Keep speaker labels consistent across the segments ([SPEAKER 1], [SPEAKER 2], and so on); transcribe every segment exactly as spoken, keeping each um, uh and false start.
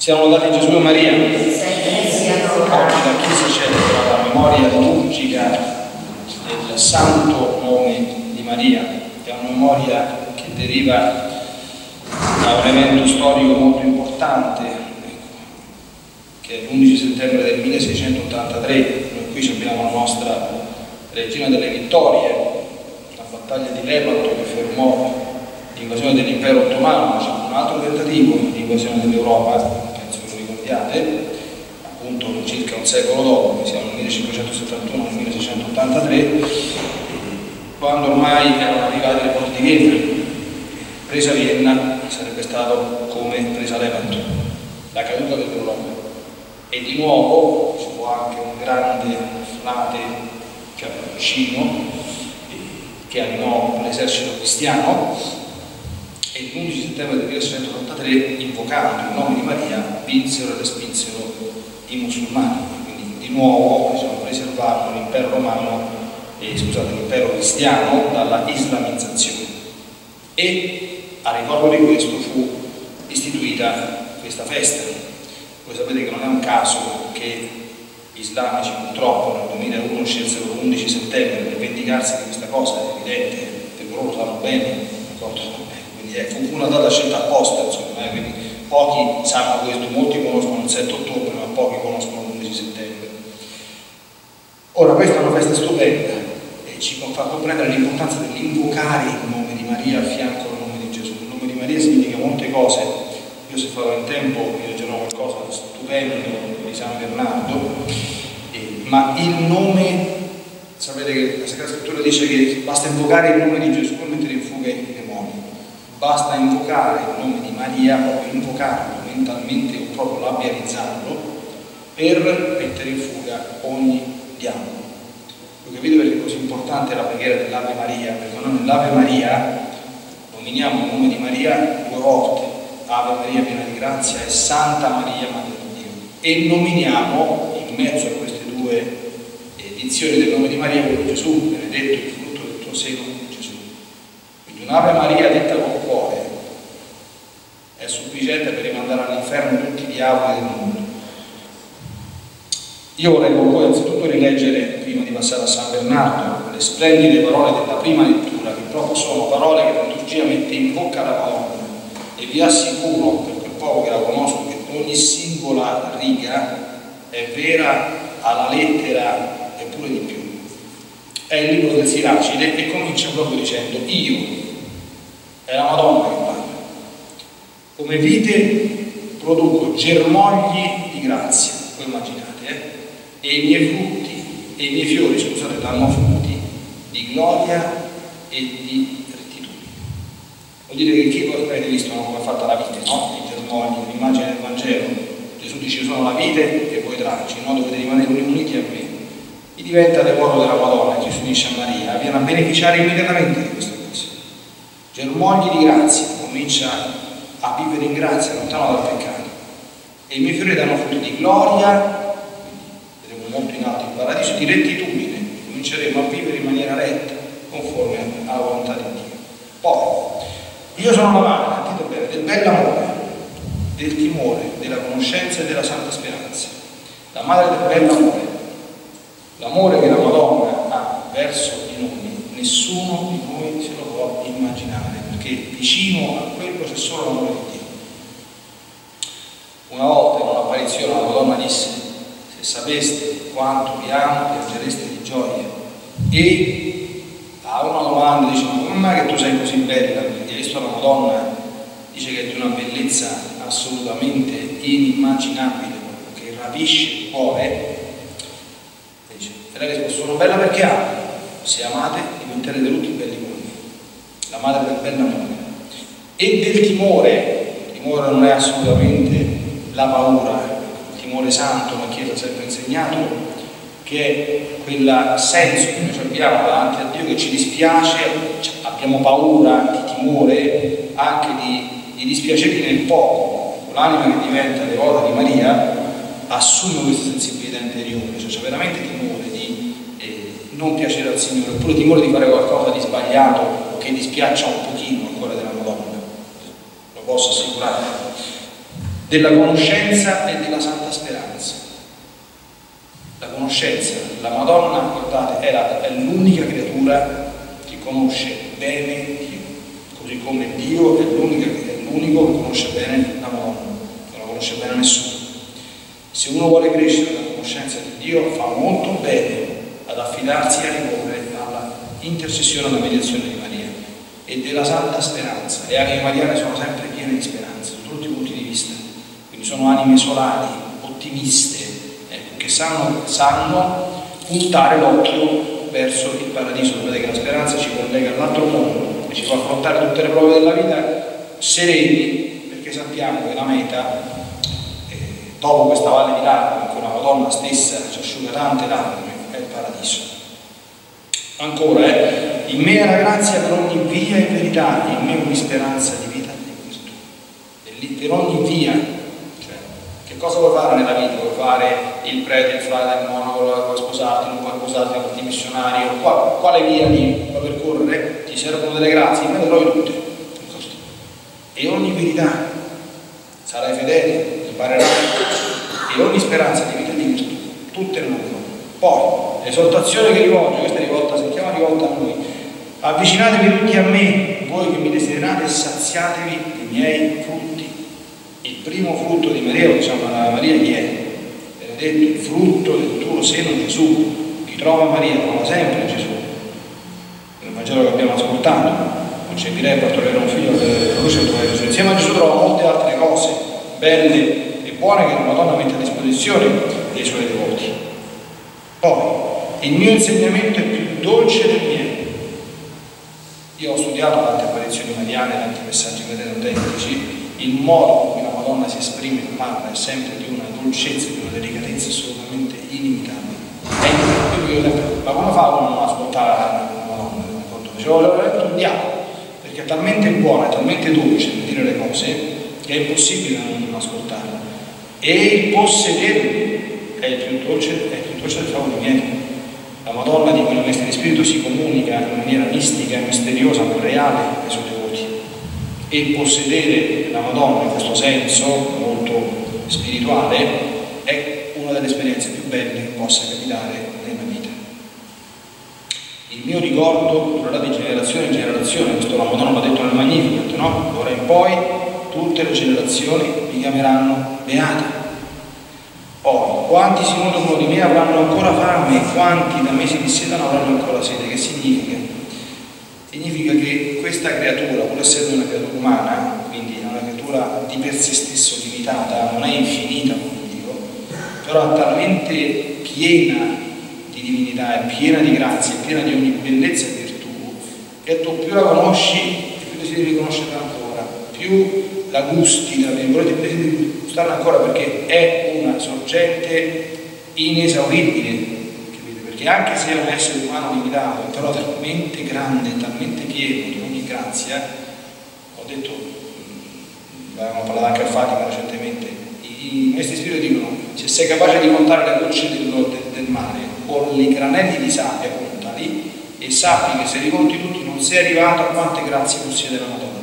[SPEAKER 1] Siamo lodati Gesù e Maria. Oggi la Chiesa celebra la memoria liturgica del santo nome di Maria. È una memoria che deriva da un evento storico molto importante, che è l'undici settembre del milleseicentottantatré. Noi qui abbiamo la nostra regina delle vittorie, la battaglia di Lepanto che fermò l'invasione dell'impero ottomano. C'è un altro tentativo di invasione dell'Europa, appunto circa un secolo dopo, siamo nel millecinquecentosettantuno nel milleseicentottantatré, quando ormai erano arrivate le porte di Vienna. Presa Vienna sarebbe stato come presa Lepanto, la caduta dell'Europa. E di nuovo ci fu anche un grande frate cappuccino che animò l'esercito cristiano, e l'undici settembre del milleseicentottantatré, invocando il nome di Maria, vinsero e respinsero i musulmani. Quindi di nuovo diciamo, preservarono l'impero romano, eh, scusate, l'impero cristiano dalla islamizzazione. E a ricordo di questo fu istituita questa festa. Voi sapete che non è un caso che gli islamici purtroppo nel duemilauno scelsero l'undici settembre per vendicarsi di questa cosa, è evidente, perché loro sanno bene. Fu una data scelta apposta, insomma, eh, quindi pochi sanno questo, molti conoscono il sette ottobre, ma pochi conoscono l'undici settembre. Ora, questa è una festa stupenda e ci fa comprendere l'importanza dell'invocare il nome di Maria a fianco al nome di Gesù. Il nome di Maria significa molte cose. Io, se farò in tempo, vi leggerò qualcosa di stupendo di San Bernardo, eh, ma il nome, sapete che la Sacra Scrittura dice che basta invocare il nome di Gesù per mettere in fuga i demoni. Basta invocare il nome di Maria, proprio invocarlo mentalmente o proprio labializzarlo, per mettere in fuga ogni diavolo. Voi capite perché è così importante la preghiera dell'Ave Maria? Perché noi nell'Ave Maria nominiamo il nome di Maria due volte, Ave Maria piena di grazia e Santa Maria Madre di Dio, e nominiamo in mezzo a queste due edizioni del nome di Maria quello Gesù, benedetto il frutto del tuo seno, Gesù. Quindi un'Ave Maria detta col cuore è sufficiente per rimandare all'inferno tutti i diavoli del mondo. Io vorrei con voi anzitutto rileggere, prima di passare a San Bernardo, le splendide parole della prima lettura, che proprio sono parole che la liturgia mette in bocca alla Madonna, e vi assicuro, per quel poco che la conosco, che ogni singola riga è vera alla lettera e pure di più. È il libro del Siracide e comincia proprio dicendo: io, è la Madonna che parla, come vite produco germogli di grazia, voi immaginate, eh? E i miei frutti, e i miei fiori, scusate, danno frutti di gloria e di rettitudine. Vuol dire che chi voi avete visto come è fatta la vite, no? I germogli, l'immagine del Vangelo. Gesù dice: io sono la vite e voi tralci, no? Dovete rimanere uniti a me. Chi diventa devoto della Madonna e chi si unisce a Maria viene a beneficiare immediatamente di queste cose. Germogli di grazia, comincia a vivere in grazia, lontano dal peccato. E i miei fiori danno frutti di gloria, quindi vedremo molto in alto il paradiso, di rettitudine, cominceremo a vivere in maniera retta, conforme alla volontà di Dio. Poi, io sono la madre, sentite bene, del bell'amore, del timore, della conoscenza e della santa speranza. La madre del bell'amore, l'amore che la Madonna ha verso di noi, nessuno di noi se lo può immaginare, perché vicino a quello c'è solo l'amore di Dio. Una volta in un'apparizione la Madonna disse: se sapeste quanto vi amo, piangereste di gioia. E a una domanda dice: ma come mai che tu sei così bella? Perché hai visto la Madonna? Dice che è di una bellezza assolutamente inimmaginabile, che rapisce il cuore. E dice: e lei risponde: sono bella perché amo. Se amate diventerete tutti belli come me. La madre del bell'amore. E del timore. Il timore non è assolutamente la paura, il timore santo, la Chiesa ha sempre insegnato che è quel senso che noi abbiamo davanti a Dio, che ci dispiace, abbiamo paura di timore, anche di, di dispiaceri nel poco. L'anima che diventa devota di Maria assume questa sensibilità interiore, cioè c'è veramente timore di eh, non piacere al Signore, oppure timore di fare qualcosa di sbagliato o che dispiaccia un pochino il cuore della Madonna. Lo posso assicurare. della conoscenza e della santa speranza. La conoscenza, la Madonna, guardate, era, è l'unica creatura che conosce bene Dio, così come Dio è l'unico che conosce bene la Madonna, non la conosce bene nessuno. Se uno vuole crescere nella conoscenza di Dio, fa molto bene ad affidarsi e a ricorrere alla intercessione e alla mediazione di Maria e della santa speranza. Le anime mariane sono sempre piene di speranza, da tutti i punti di vista, quindi sono anime solari, ottimiste, ecco, che sanno, sanno puntare l'occhio verso il paradiso. Vedete che la speranza ci collega all'altro mondo e ci fa affrontare tutte le prove della vita sereni, perché sappiamo che la meta, eh, dopo questa valle di lacrime in cui la Madonna stessa ci asciuga tante lacrime, è il paradiso. Ancora, eh, in me è la grazia per ogni via e verità, in me ogni speranza di vita e di virtù. E lì, per ogni via, cioè, che cosa vuoi fare nella vita? Vuoi fare il prete, il frate, il monaco, vuoi sposarti, non vuoi sposarti, vuoi farti missionario? Quale, quale via di vuoi percorrere? Ti servono delle grazie, me le trovi tutte. E ogni verità, sarai fedele, imparerai, e ogni speranza di vita e di virtù, tutte le nuove. Poi, l'esortazione che rivolge, questa è rivolta, si chiama rivolta a noi: avvicinatevi tutti a me, voi che mi desiderate, e saziatevi dei miei frutti. Il primo frutto di Maria, lo diciamo alla Maria chi è? Benedetto il frutto del tuo seno, Gesù. Chi trova Maria trova sempre Gesù. Nel Vangelo che abbiamo ascoltato, concepirei e partorirà un figlio della luce, Gesù. Insieme a Gesù trova molte altre cose belle e buone che la Madonna mette a disposizione dei suoi devoti. Poi, il mio insegnamento è più dolce del miele. Io ho studiato tante apparizioni mariane, tanti messaggi autentici. Il modo con cui la Madonna si esprime e parla è sempre di una dolcezza, di una delicatezza assolutamente inimitabile. Ma come fa uno a non ascoltare la Madonna? Ci vuole veramente un diavolo, perché è talmente buona, è talmente dolce nel dire le cose che è impossibile non ascoltarla. E il possederlo è il più dolce, è il più dolce del favore miele. La Madonna di quella messa di spirito si comunica in maniera mistica e misteriosa, ma reale ai suoi devoti. E il possedere la Madonna in questo senso molto spirituale è una delle esperienze più belle che possa capitare nella vita. Il mio ricordo durerà di generazione in generazione, questo la Madonna l'ha detto nel Magnificat, no? D'ora in poi tutte le generazioni mi chiameranno beata. Poi, quanti si nutrono di me avranno ancora fame, e quanti da me si dissetano avranno ancora sete. Che significa? Significa che questa creatura, pur essendo una creatura umana, quindi è una creatura di per sé stesso limitata, non è infinita come Dio, però è talmente piena di divinità, è piena di grazia, è piena di ogni bellezza e virtù, che tu più la conosci, più desideri conoscerla ancora, più la gusti, tra virgolette, più desideri gustarla ancora, perché è una sorgente inesauribile. Perché anche se è un essere umano limitato, però talmente grande, talmente pieno di ogni grazia, ho detto, avevamo parlato anche al Fatima recentemente, i maestri spiriti dicono: se sei capace di contare le gocce del, del, del mare con i granelli di sabbia, contali e sappi che se li conti tutti non sei arrivato a quante grazie possiede la Madonna.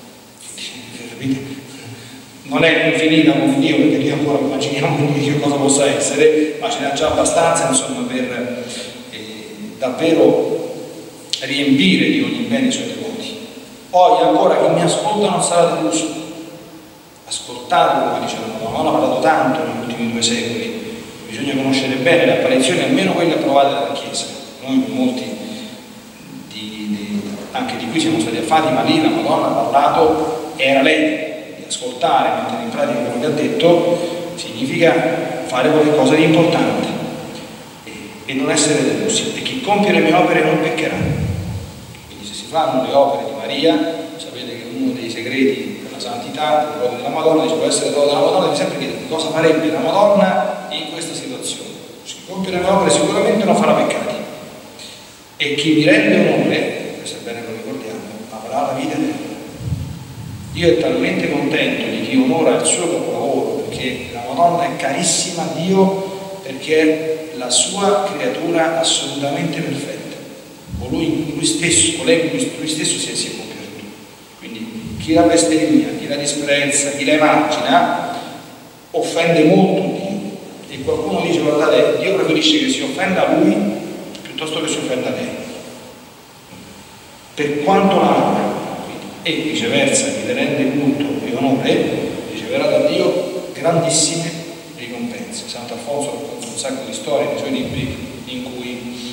[SPEAKER 1] Capite? Non è infinita come Dio, perché Dio ancora immaginiamo Dio cosa possa essere, ma ce n'è già abbastanza, insomma, per eh, davvero riempire di ogni bene i suoi devoti. Poi ancora, chi mi ascolta non sarà deluso. Ascoltate come dice la Madonna, non ha parlato tanto negli ultimi due secoli, bisogna conoscere bene le apparizioni, almeno quelle approvate dalla Chiesa. Noi molti di, di, anche di qui siamo stati a Fatima, lì la Madonna ha parlato, era lei. Ascoltare, mettere in pratica quello che ha detto, significa fare qualcosa di importante e, e non essere delusi. E chi compie le mie opere non peccherà. Quindi se si fanno le opere di Maria, sapete che uno dei segreti della santità, della della Madonna, si può essere dotato della Madonna, devi sempre chiedere cosa farebbe la Madonna in questa situazione. Se chi compie le mie opere sicuramente non farà peccati. E chi mi rende onore, questo è bene lo ricordiamo, avrà la vita eterna. Dio è talmente contento di chi onora il suo capolavoro, perché la Madonna è carissima a Dio, perché è la sua creatura assolutamente perfetta. Con lui, lui stesso, con lei, lui, lui stesso si è, si è compiaciuto. Quindi chi la bestemmia, chi la disprezza, chi la emargina, offende molto Dio, e qualcuno dice: guardate, Dio preferisce che si offenda a lui piuttosto che si offenda a lei, per quanto l'ama, e viceversa chi le rende culto e onore riceverà da Dio grandissime ricompense. Sant'Alfonso racconta un sacco di storie nei suoi libri in cui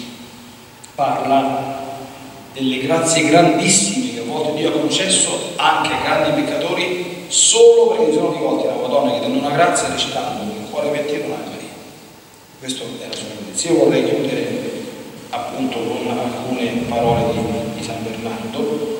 [SPEAKER 1] parla delle grazie grandissime che a volte Dio ha concesso anche ai grandi peccatori, solo perché si sono rivolti alla Madonna chiedendo una grazia, recitando il cuore pentito un'Ave Maria. Questo è la sua giudizio. Io vorrei chiudere appunto con alcune parole di, di San Bernardo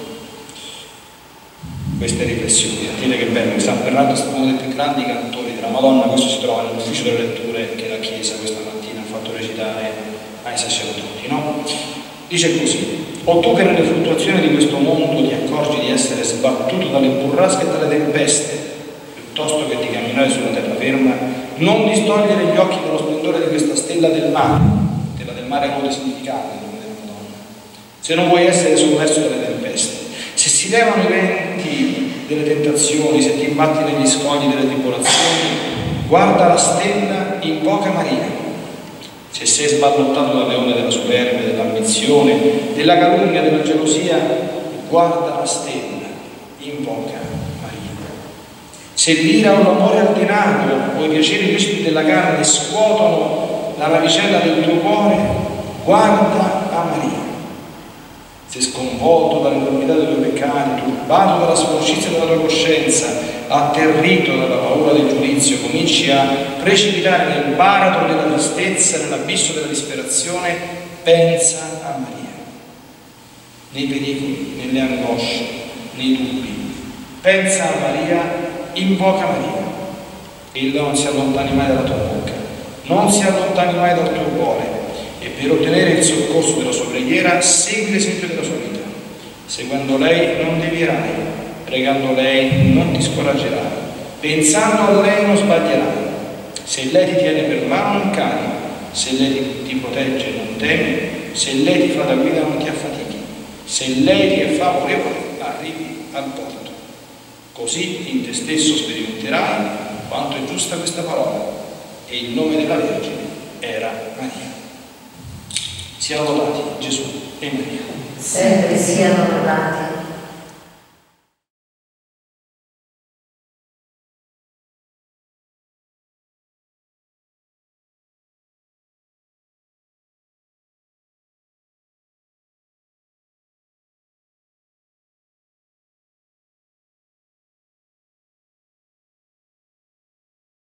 [SPEAKER 1] queste riflessioni. Sentite che bello, San Bernardo è stato uno dei più grandi cantori della Madonna. Questo si trova nell'ufficio delle letture che la Chiesa questa mattina ha fatto recitare ai sacerdoti, no? Dice così: o tu che nelle fluttuazioni di questo mondo ti accorgi di essere sbattuto dalle burrasche e dalle tempeste, piuttosto che di camminare sulla terraferma, non distogliere gli occhi dallo splendore di questa stella del mare. Stella del mare ha molti significati nel nome della Madonna. Se non vuoi essere sommerso dalle tempeste, se si levano i venti delle tentazioni, se ti imbatti negli scogli delle tribolazioni, guarda la stella, invoca Maria. Se sei sballottato dal leone della superbia, dell'ambizione, della calunnia, della gelosia, guarda la stella, invoca Maria. Se l'ira o l'amore al denaro o i piaceri illeciti della carne scuotono la navicella del tuo cuore, guarda a Maria. Se sconvolto dall'enormità dei tuoi peccati, turbato dalla sporcizia della tua coscienza, atterrito dalla paura del giudizio, cominci a precipitare nel baratro della tristezza, nell'abisso della disperazione, pensa a Maria. Nei pericoli, nelle angosce, nei dubbi, pensa a Maria, invoca Maria. Ella non si allontani mai dalla tua bocca, non si allontani mai dal tuo cuore, e per ottenere il soccorso della sua preghiera segui l'esempio della sua vita. Seguendo lei non devierai, pregando lei non ti scoraggerai, pensando a lei non sbaglierai. Se lei ti tiene per mano non cadi, se lei ti, ti protegge non temi, se lei ti fa da guida non ti affatichi, se lei ti è favorevole arrivi al porto. Così in te stesso sperimenterai quanto è giusta questa parola, e il nome della Vergine era Maria. Siano lodati Gesù e Maria.
[SPEAKER 2] Sempre siano lodati